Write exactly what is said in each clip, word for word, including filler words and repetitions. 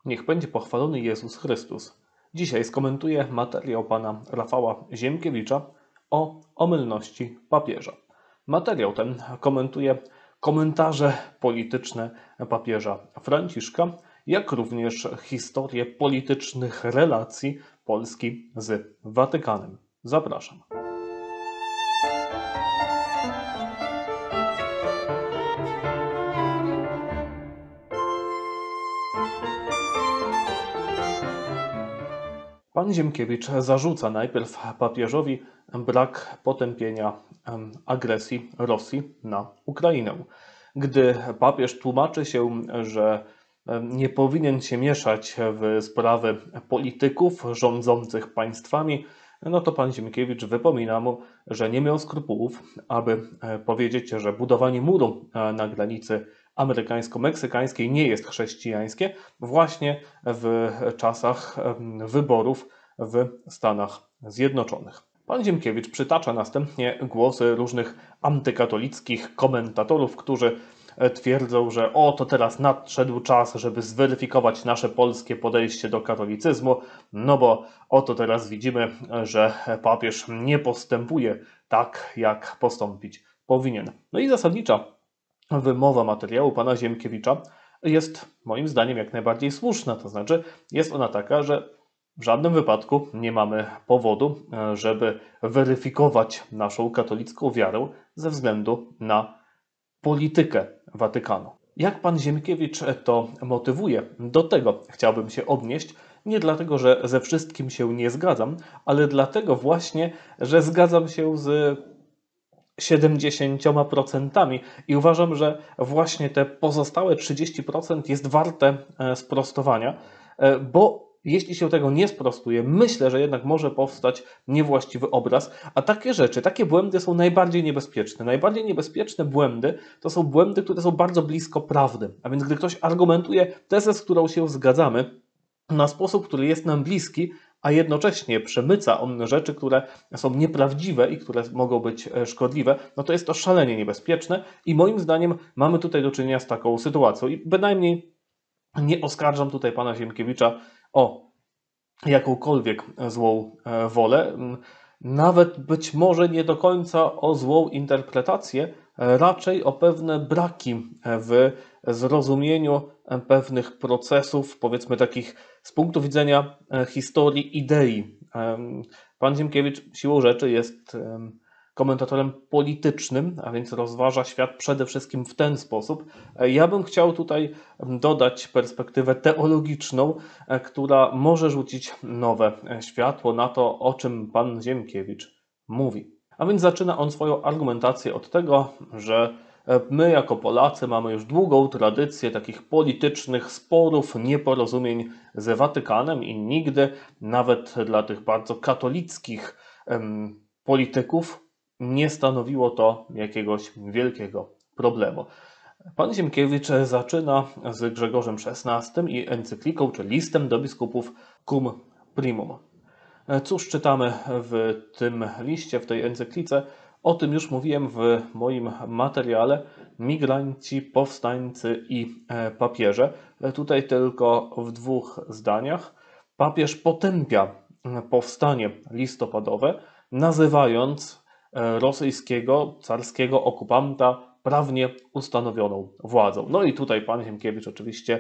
Niech będzie pochwalony Jezus Chrystus. Dzisiaj skomentuję materiał pana Rafała Ziemkiewicza o omylności papieża. Materiał ten komentuje komentarze polityczne papieża Franciszka, jak również historię politycznych relacji Polski z Watykanem. Zapraszam. Pan Ziemkiewicz zarzuca najpierw papieżowi brak potępienia agresji Rosji na Ukrainę. Gdy papież tłumaczy się, że nie powinien się mieszać w sprawy polityków rządzących państwami, no to pan Ziemkiewicz wypomina mu, że nie miał skrupułów, aby powiedzieć, że budowanie muru na granicy amerykańsko-meksykańskiej nie jest chrześcijańskie właśnie w czasach wyborów w Stanach Zjednoczonych. Pan Ziemkiewicz przytacza następnie głosy różnych antykatolickich komentatorów, którzy twierdzą, że o, to teraz nadszedł czas, żeby zweryfikować nasze polskie podejście do katolicyzmu, no bo oto teraz widzimy, że papież nie postępuje tak, jak postąpić powinien. No i zasadnicza wymowa materiału pana Ziemkiewicza jest moim zdaniem jak najbardziej słuszna, to znaczy jest ona taka, że w żadnym wypadku nie mamy powodu, żeby weryfikować naszą katolicką wiarę ze względu na politykę Watykanu. Jak pan Ziemkiewicz to motywuje? Do tego chciałbym się odnieść, nie dlatego, że ze wszystkim się nie zgadzam, ale dlatego właśnie, że zgadzam się z siedemdziesięcioma procentami i uważam, że właśnie te pozostałe trzydzieści procent jest warte sprostowania, bo jeśli się tego nie sprostuje, myślę, że jednak może powstać niewłaściwy obraz, a takie rzeczy, takie błędy są najbardziej niebezpieczne. Najbardziej niebezpieczne błędy to są błędy, które są bardzo blisko prawdy. A więc gdy ktoś argumentuje tezę, z którą się zgadzamy, na sposób, który jest nam bliski, a jednocześnie przemyca on rzeczy, które są nieprawdziwe i które mogą być szkodliwe, no to jest to szalenie niebezpieczne i moim zdaniem mamy tutaj do czynienia z taką sytuacją. I bynajmniej nie oskarżam tutaj pana Ziemkiewicza o jakąkolwiek złą wolę, nawet być może nie do końca o złą interpretację, raczej o pewne braki w zrozumieniu pewnych procesów, powiedzmy takich z punktu widzenia historii idei. Pan Ziemkiewicz siłą rzeczy jest komentatorem politycznym, a więc rozważa świat przede wszystkim w ten sposób. Ja bym chciał tutaj dodać perspektywę teologiczną, która może rzucić nowe światło na to, o czym pan Ziemkiewicz mówi. A więc zaczyna on swoją argumentację od tego, że my jako Polacy mamy już długą tradycję takich politycznych sporów, nieporozumień z Watykanem i nigdy, nawet dla tych bardzo katolickich em, polityków, nie stanowiło to jakiegoś wielkiego problemu. Pan Ziemkiewicz zaczyna z Grzegorzem szesnastym i encykliką, czy listem do biskupów Cum Primum. Cóż czytamy w tym liście, w tej encyklice? O tym już mówiłem w moim materiale Migranci, powstańcy i papieże. Tutaj tylko w dwóch zdaniach. Papież potępia powstanie listopadowe, nazywając rosyjskiego, carskiego okupanta prawnie ustanowioną władzą. No i tutaj pan Ziemkiewicz oczywiście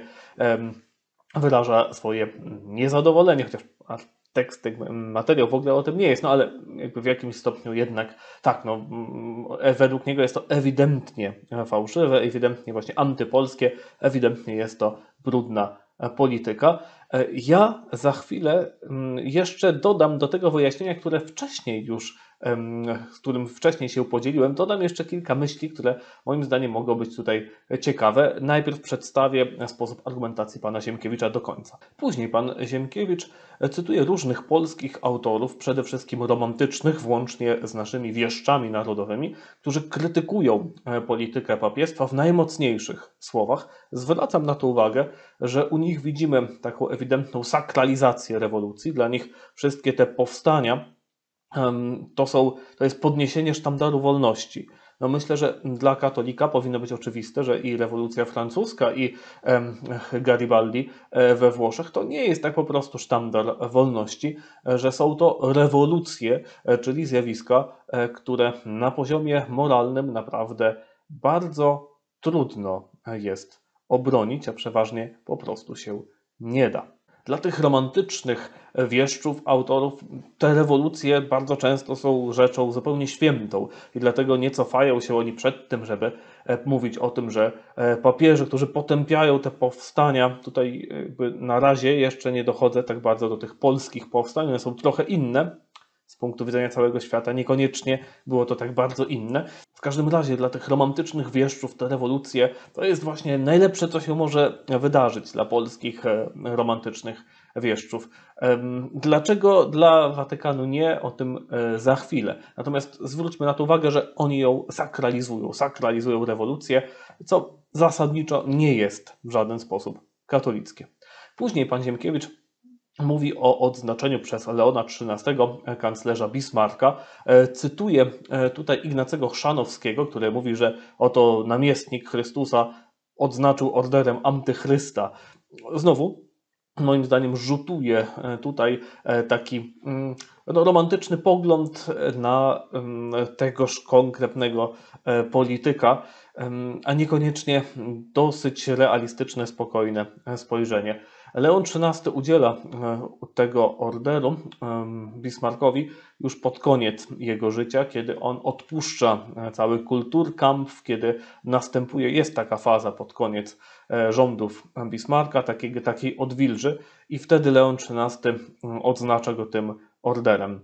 wyraża swoje niezadowolenie, chociaż tekst, materiał w ogóle o tym nie jest, no ale jakby w jakimś stopniu jednak tak, no według niego jest to ewidentnie fałszywe, ewidentnie właśnie antypolskie, ewidentnie jest to brudna polityka. Ja za chwilę jeszcze dodam do tego wyjaśnienia, które wcześniej już, z którym wcześniej się podzieliłem, dodam jeszcze kilka myśli, które moim zdaniem mogą być tutaj ciekawe. Najpierw przedstawię sposób argumentacji pana Ziemkiewicza do końca. Później pan Ziemkiewicz cytuje różnych polskich autorów, przede wszystkim romantycznych, włącznie z naszymi wieszczami narodowymi, którzy krytykują politykę papiestwa w najmocniejszych słowach. Zwracam na to uwagę, że u nich widzimy taką ewidentną sakralizację rewolucji. Dla nich wszystkie te powstania to, są, to jest podniesienie sztandaru wolności. No myślę, że dla katolika powinno być oczywiste, że i rewolucja francuska, i em, Garibaldi e, we Włoszech to nie jest tak po prostu sztandar wolności, e, że są to rewolucje, e, czyli zjawiska, e, które na poziomie moralnym naprawdę bardzo trudno jest obronić, a przeważnie po prostu się nie da. Dla tych romantycznych wieszczów, autorów, te rewolucje bardzo często są rzeczą zupełnie świętą i dlatego nie cofają się oni przed tym, żeby mówić o tym, że papieże, którzy potępiają te powstania, tutaj jakby na razie jeszcze nie dochodzę tak bardzo do tych polskich powstań, one są trochę inne, z punktu widzenia całego świata niekoniecznie było to tak bardzo inne. W każdym razie dla tych romantycznych wieszczów te rewolucje to jest właśnie najlepsze, co się może wydarzyć dla polskich romantycznych wieszczów. Dlaczego dla Watykanu nie? O tym za chwilę. Natomiast zwróćmy na to uwagę, że oni ją sakralizują, sakralizują rewolucję, co zasadniczo nie jest w żaden sposób katolickie. Później pan Ziemkiewicz mówi o odznaczeniu przez Leona trzynastego, kanclerza Bismarcka. Cytuję tutaj Ignacego Chrzanowskiego, który mówi, że oto namiestnik Chrystusa odznaczył orderem antychrysta. Znowu, moim zdaniem, rzutuje tutaj taki no, romantyczny pogląd na tegoż konkretnego polityka, a niekoniecznie dosyć realistyczne, spokojne spojrzenie. Leon trzynasty udziela tego orderu Bismarckowi już pod koniec jego życia, kiedy on odpuszcza cały Kulturkampf, kiedy następuje, jest taka faza pod koniec rządów Bismarcka, takiej, takiej odwilży i wtedy Leon trzynasty odznacza go tym orderem.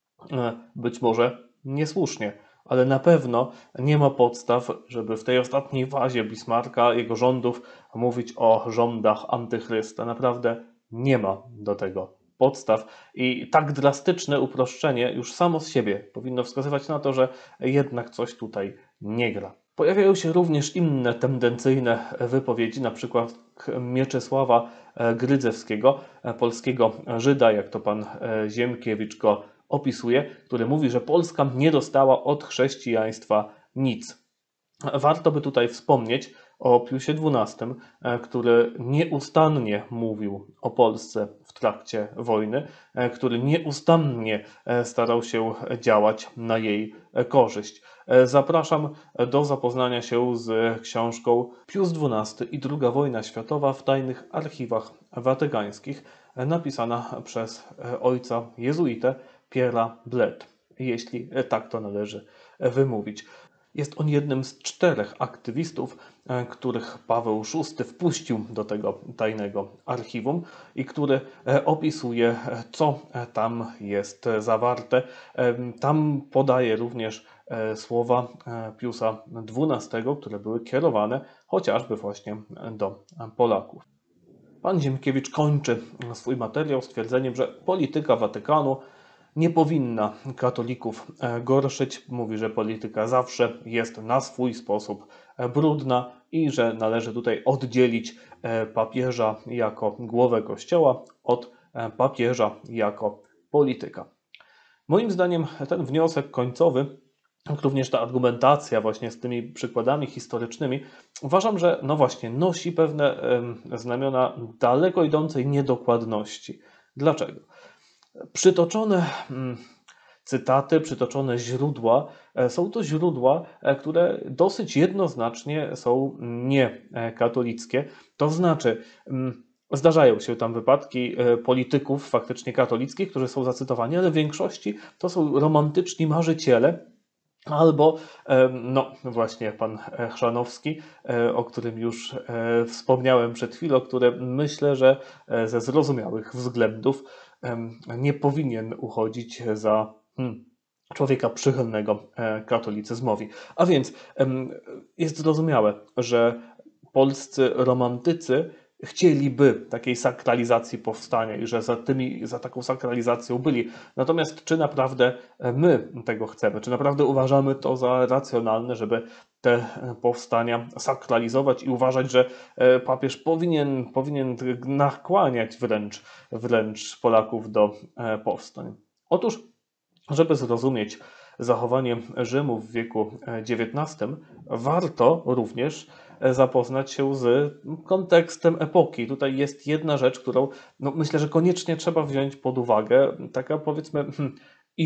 Być może niesłusznie, ale na pewno nie ma podstaw, żeby w tej ostatniej fazie Bismarcka, jego rządów, mówić o rządach antychrysta. Naprawdę nie ma do tego podstaw i tak drastyczne uproszczenie już samo z siebie powinno wskazywać na to, że jednak coś tutaj nie gra. Pojawiają się również inne tendencyjne wypowiedzi, na przykład Mieczysława Grydzewskiego, polskiego Żyda, jak to pan Ziemkiewicz go opisuje, który mówi, że Polska nie dostała od chrześcijaństwa nic. Warto by tutaj wspomnieć o Piusie dwunastym, który nieustannie mówił o Polsce w trakcie wojny, który nieustannie starał się działać na jej korzyść. Zapraszam do zapoznania się z książką Pius dwunasty i druga wojna światowa w tajnych archiwach watykańskich, napisana przez ojca jezuitę Pierre'a Bled, jeśli tak to należy wymówić. Jest on jednym z czterech aktywistów, których Paweł szósty wpuścił do tego tajnego archiwum i który opisuje, co tam jest zawarte. Tam podaje również słowa Piusa dwunastego, które były kierowane chociażby właśnie do Polaków. Pan Ziemkiewicz kończy swój materiał stwierdzeniem, że polityka Watykanu nie powinna katolików gorszyć. Mówi, że polityka zawsze jest na swój sposób brudna i że należy tutaj oddzielić papieża jako głowę Kościoła od papieża jako polityka. Moim zdaniem ten wniosek końcowy, jak również ta argumentacja właśnie z tymi przykładami historycznymi, uważam, że no właśnie nosi pewne znamiona daleko idącej niedokładności. Dlaczego? Przytoczone cytaty, przytoczone źródła są to źródła, które dosyć jednoznacznie są niekatolickie. To znaczy, zdarzają się tam wypadki polityków faktycznie katolickich, którzy są zacytowani, ale w większości to są romantyczni marzyciele, albo, no właśnie, pan Chrzanowski, o którym już wspomniałem przed chwilą, który myślę, że ze zrozumiałych względów nie powinien uchodzić za hmm, człowieka przychylnego katolicyzmowi. A więc jest zrozumiałe, że polscy romantycy chcieliby takiej sakralizacji powstania i że za, tymi, za taką sakralizacją byli. Natomiast czy naprawdę my tego chcemy? Czy naprawdę uważamy to za racjonalne, żeby te powstania sakralizować i uważać, że papież powinien, powinien nakłaniać wręcz, wręcz Polaków do powstań? Otóż, żeby zrozumieć zachowanie Rzymu w wieku dziewiętnastym, warto również zapoznać się z kontekstem epoki. Tutaj jest jedna rzecz, którą no, myślę, że koniecznie trzeba wziąć pod uwagę, taka powiedzmy hmm,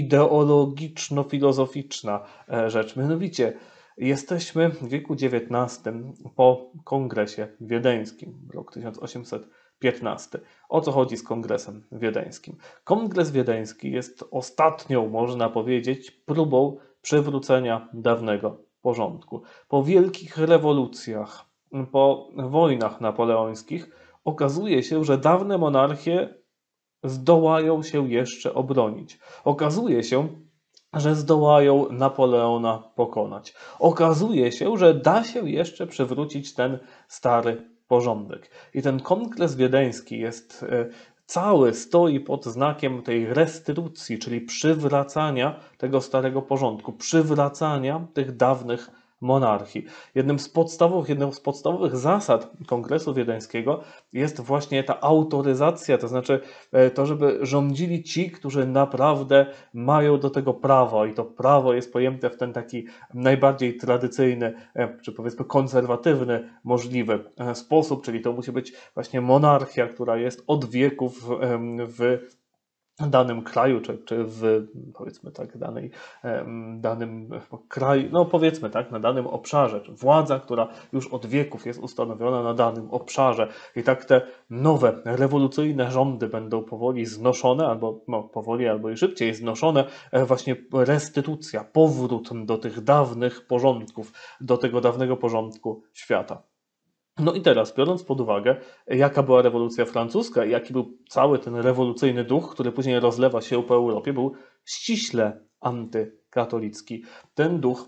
ideologiczno-filozoficzna rzecz. Mianowicie jesteśmy w wieku dziewiętnastym po kongresie wiedeńskim, rok tysiąc osiemset piętnasty. O co chodzi z kongresem wiedeńskim? Kongres wiedeński jest ostatnią, można powiedzieć, próbą przywrócenia dawnego porządku. Po wielkich rewolucjach, po wojnach napoleońskich okazuje się, że dawne monarchie zdołają się jeszcze obronić. Okazuje się, że zdołają Napoleona pokonać. Okazuje się, że da się jeszcze przywrócić ten stary porządek. I ten kongres wiedeński jest cały, stoi pod znakiem tej restytucji, czyli przywracania tego starego porządku, przywracania tych dawnych monarchii. Jednym z podstawowych, jedną z podstawowych zasad Kongresu Wiedeńskiego jest właśnie ta autoryzacja, to znaczy to, żeby rządzili ci, którzy naprawdę mają do tego prawo i to prawo jest pojęte w ten taki najbardziej tradycyjny, czy powiedzmy konserwatywny możliwy sposób, czyli to musi być właśnie monarchia, która jest od wieków w danym kraju, czy, czy w, powiedzmy tak, danej, danym kraju, no powiedzmy tak, na danym obszarze, czy władza, która już od wieków jest ustanowiona na danym obszarze i tak te nowe, rewolucyjne rządy będą powoli znoszone, albo no, powoli, albo i szybciej znoszone, właśnie restytucja, powrót do tych dawnych porządków, do tego dawnego porządku świata. No i teraz, biorąc pod uwagę, jaka była rewolucja francuska i jaki był cały ten rewolucyjny duch, który później rozlewa się po Europie, był ściśle antykatolicki. Ten duch,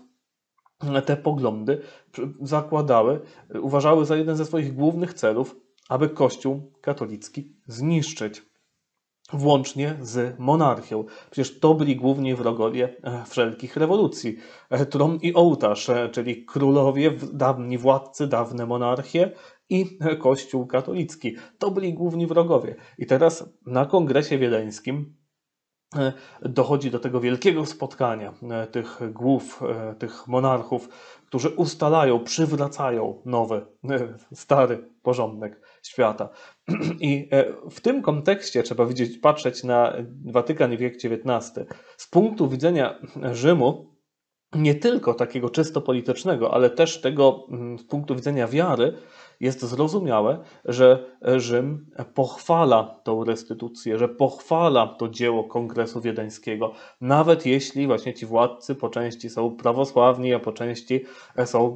te poglądy zakładały, uważały za jeden ze swoich głównych celów, aby Kościół katolicki zniszczyć. Włącznie z monarchią. Przecież to byli główni wrogowie wszelkich rewolucji. Tron i ołtarz, czyli królowie, dawni władcy, dawne monarchie i Kościół katolicki. To byli główni wrogowie. I teraz na kongresie wiedeńskim dochodzi do tego wielkiego spotkania tych głów, tych monarchów, którzy ustalają, przywracają nowy, stary porządek świata. I w tym kontekście trzeba widzieć, patrzeć na Watykan i wiek dziewiętnasty. Z punktu widzenia Rzymu, nie tylko takiego czysto politycznego, ale też tego z punktu widzenia wiary, jest zrozumiałe, że Rzym pochwala tą restytucję, że pochwala to dzieło Kongresu Wiedeńskiego, nawet jeśli właśnie ci władcy po części są prawosławni, a po części są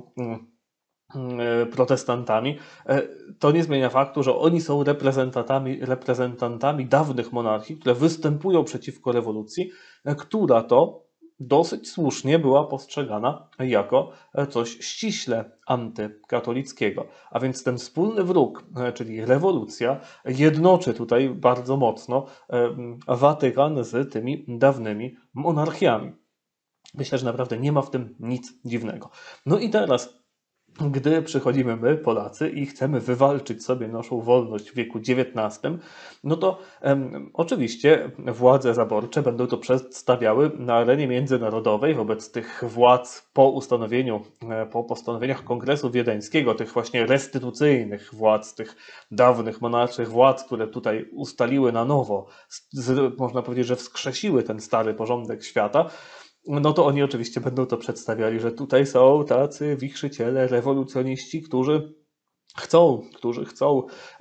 protestantami, to nie zmienia faktu, że oni są reprezentantami, reprezentantami dawnych monarchii, które występują przeciwko rewolucji, która to dosyć słusznie była postrzegana jako coś ściśle antykatolickiego. A więc ten wspólny wróg, czyli rewolucja, jednoczy tutaj bardzo mocno Watykan z tymi dawnymi monarchiami. Myślę, że naprawdę nie ma w tym nic dziwnego. No i teraz, gdy przychodzimy my, Polacy, i chcemy wywalczyć sobie naszą wolność w wieku dziewiętnastym, no to em, oczywiście władze zaborcze będą to przedstawiały na arenie międzynarodowej wobec tych władz po ustanowieniu, po postanowieniach Kongresu Wiedeńskiego, tych właśnie restytucyjnych władz, tych dawnych monarczych władz, które tutaj ustaliły na nowo, z, można powiedzieć, że wskrzesiły ten stary porządek świata. No to oni oczywiście będą to przedstawiali, że tutaj są tacy wichrzyciele, rewolucjoniści, którzy chcą, którzy chcą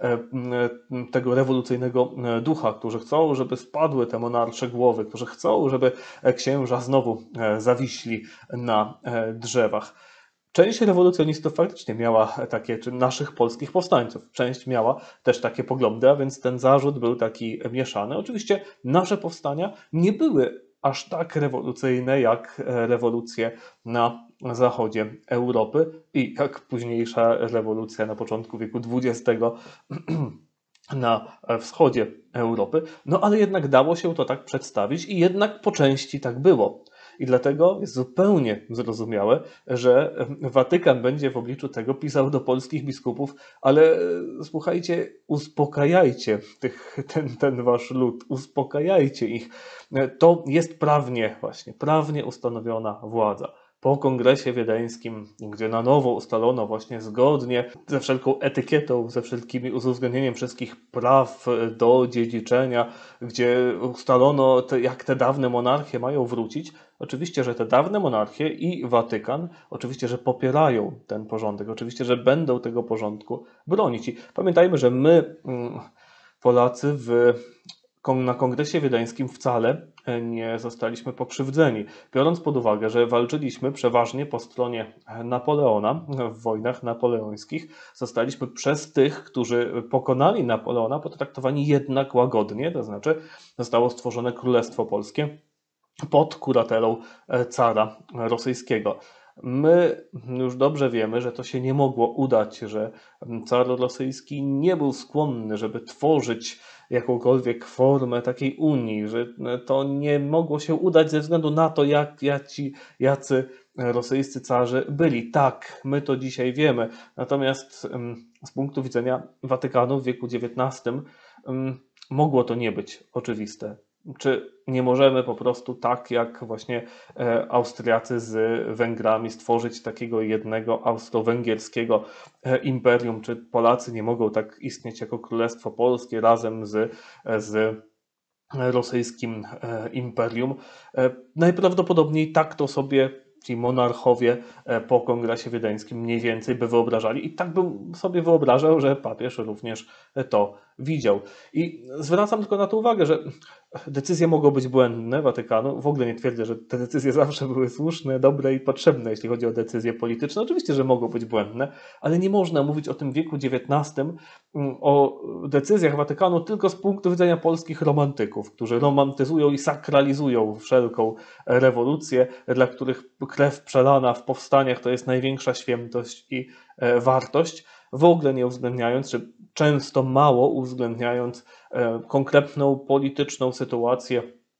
tego rewolucyjnego ducha, którzy chcą, żeby spadły te monarsze głowy, którzy chcą, żeby księża znowu zawiśli na drzewach. Część rewolucjonistów faktycznie miała takie, czy naszych polskich powstańców, część miała też takie poglądy, a więc ten zarzut był taki mieszany. Oczywiście nasze powstania nie były aż tak rewolucyjne jak rewolucje na zachodzie Europy i jak późniejsza rewolucja na początku wieku dwudziestego na wschodzie Europy. No ale jednak dało się to tak przedstawić i jednak po części tak było. I dlatego jest zupełnie zrozumiałe, że Watykan będzie w obliczu tego pisał do polskich biskupów, ale słuchajcie, uspokajajcie tych, ten, ten wasz lud, uspokajajcie ich. To jest prawnie właśnie, prawnie ustanowiona władza. Po kongresie wiedeńskim, gdzie na nowo ustalono właśnie zgodnie ze wszelką etykietą, ze wszelkimi z uwzględnieniem wszystkich praw do dziedziczenia, gdzie ustalono, te, jak te dawne monarchie mają wrócić. Oczywiście, że te dawne monarchie i Watykan, oczywiście, że popierają ten porządek, oczywiście, że będą tego porządku bronić. I pamiętajmy, że my, Polacy, w na kongresie wiedeńskim wcale nie zostaliśmy pokrzywdzeni, biorąc pod uwagę, że walczyliśmy przeważnie po stronie Napoleona w wojnach napoleońskich. Zostaliśmy przez tych, którzy pokonali Napoleona, potraktowani jednak łagodnie, to znaczy zostało stworzone Królestwo Polskie pod kuratelą cara rosyjskiego. My już dobrze wiemy, że to się nie mogło udać, że car rosyjski nie był skłonny, żeby tworzyć jakąkolwiek formę takiej unii, że to nie mogło się udać ze względu na to, jak, jak ci, jacy rosyjscy carzy byli. Tak, my to dzisiaj wiemy. Natomiast z punktu widzenia Watykanu w wieku dziewiętnastym mogło to nie być oczywiste. Czy nie możemy po prostu tak jak właśnie Austriacy z Węgrami stworzyć takiego jednego austro-węgierskiego imperium, czy Polacy nie mogą tak istnieć jako Królestwo Polskie razem z, z rosyjskim imperium? Najprawdopodobniej tak to sobie ci monarchowie po kongresie wiedeńskim mniej więcej by wyobrażali i tak bym sobie wyobrażał, że papież również to widział. I zwracam tylko na to uwagę, że decyzje mogą być błędne Watykanu. W ogóle nie twierdzę, że te decyzje zawsze były słuszne, dobre i potrzebne, jeśli chodzi o decyzje polityczne. Oczywiście, że mogą być błędne, ale nie można mówić o tym wieku dziewiętnastym, o decyzjach Watykanu tylko z punktu widzenia polskich romantyków, którzy romantyzują i sakralizują wszelką rewolucję, dla których krew przelana w powstaniach to jest największa świętość i wartość, w ogóle nie uwzględniając, czy często mało uwzględniając konkretną polityczną sytuację,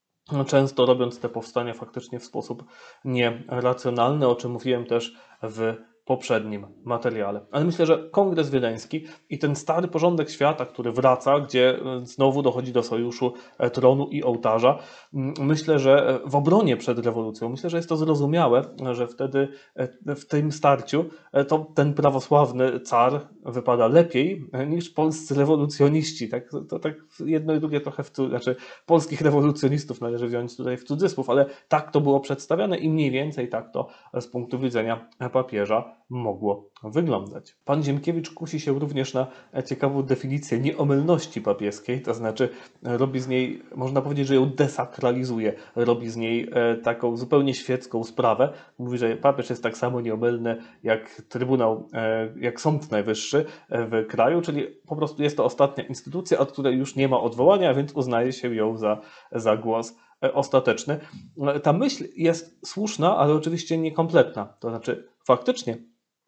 często robiąc te powstania faktycznie w sposób nieracjonalny, o czym mówiłem też w poprzednim materiale. Ale myślę, że Kongres Wiedeński i ten stary porządek świata, który wraca, gdzie znowu dochodzi do sojuszu tronu i ołtarza, myślę, że w obronie przed rewolucją, myślę, że jest to zrozumiałe, że wtedy w tym starciu to ten prawosławny car wypada lepiej niż polscy rewolucjoniści. Tak, to tak jedno i drugie trochę w cudzysłów, znaczy polskich rewolucjonistów należy wziąć tutaj w cudzysłów, ale tak to było przedstawiane i mniej więcej tak to z punktu widzenia papieża mogło wyglądać. Pan Ziemkiewicz kusi się również na ciekawą definicję nieomylności papieskiej, to znaczy robi z niej, można powiedzieć, że ją desakralizuje, robi z niej taką zupełnie świecką sprawę. Mówi, że papież jest tak samo nieomylny jak Trybunał, jak Sąd Najwyższy w kraju, czyli po prostu jest to ostatnia instytucja, od której już nie ma odwołania, więc uznaje się ją za, za głos ostateczny. Ta myśl jest słuszna, ale oczywiście niekompletna. To znaczy faktycznie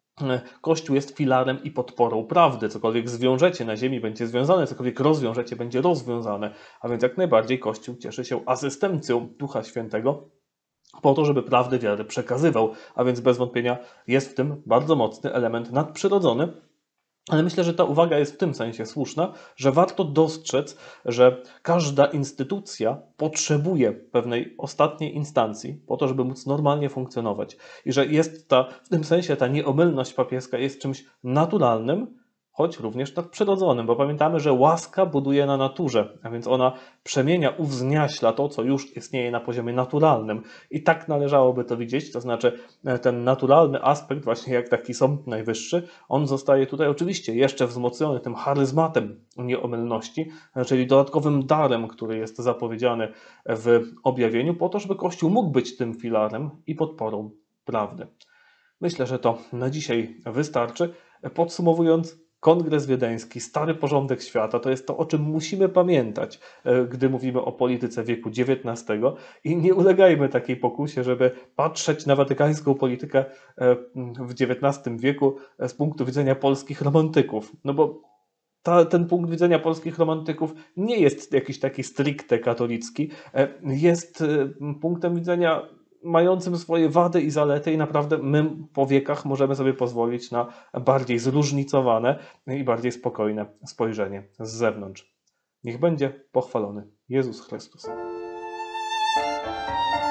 Kościół jest filarem i podporą prawdy. Cokolwiek zwiążecie na ziemi będzie związane, cokolwiek rozwiążecie będzie rozwiązane. A więc jak najbardziej Kościół cieszy się asystencją Ducha Świętego po to, żeby prawdę wiary przekazywał. A więc bez wątpienia jest w tym bardzo mocny element nadprzyrodzony. Ale myślę, że ta uwaga jest w tym sensie słuszna, że warto dostrzec, że każda instytucja potrzebuje pewnej ostatniej instancji po to, żeby móc normalnie funkcjonować. I że jest ta, w tym sensie ta nieomylność papieska jest czymś naturalnym, choć również nadprzyrodzonym, bo pamiętamy, że łaska buduje na naturze, a więc ona przemienia, uwzniaśla to, co już istnieje na poziomie naturalnym. I tak należałoby to widzieć, to znaczy ten naturalny aspekt, właśnie jak taki Sąd Najwyższy, on zostaje tutaj oczywiście jeszcze wzmocniony tym charyzmatem nieomylności, czyli dodatkowym darem, który jest zapowiedziany w objawieniu, po to, żeby Kościół mógł być tym filarem i podporą prawdy. Myślę, że to na dzisiaj wystarczy. Podsumowując, Kongres Wiedeński, stary porządek świata, to jest to, o czym musimy pamiętać, gdy mówimy o polityce wieku dziewiętnastego i nie ulegajmy takiej pokusie, żeby patrzeć na watykańską politykę w dziewiętnastym wieku z punktu widzenia polskich romantyków. No bo ta, ten punkt widzenia polskich romantyków nie jest jakiś taki stricte katolicki, jest punktem widzenia mającym swoje wady i zalety i naprawdę my po wiekach możemy sobie pozwolić na bardziej zróżnicowane i bardziej spokojne spojrzenie z zewnątrz. Niech będzie pochwalony Jezus Chrystus.